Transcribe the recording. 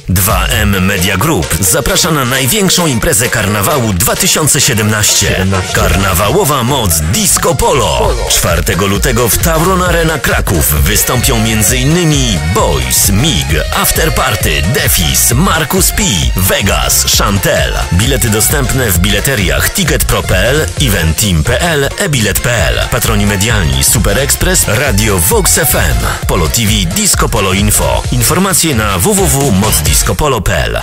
2M Media Group zaprasza na największą imprezę karnawału 2017. Karnawałowa moc Disco Polo. 4 lutego w Tauron Arena Kraków wystąpią m.in. Boys, Mig, Afterparty, Defis, Markus P, Vegas, Chantel. Bilety dostępne w bileteriach Ticket.pl, Eventim.pl, ebilet.pl. Patroni medialni Super Express, Radio Vox FM, Polo TV, Disco Polo Info. Informacje na www.mocdiscopolo.pl.